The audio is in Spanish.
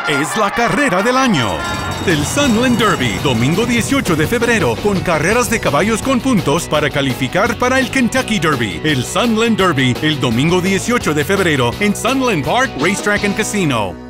es la carrera del año. El Sunland Derby, domingo 18 de febrero, con carreras de caballos con puntos para calificar para el Kentucky Derby. El Sunland Derby, el domingo 18 de febrero, en Sunland Park Racetrack and Casino.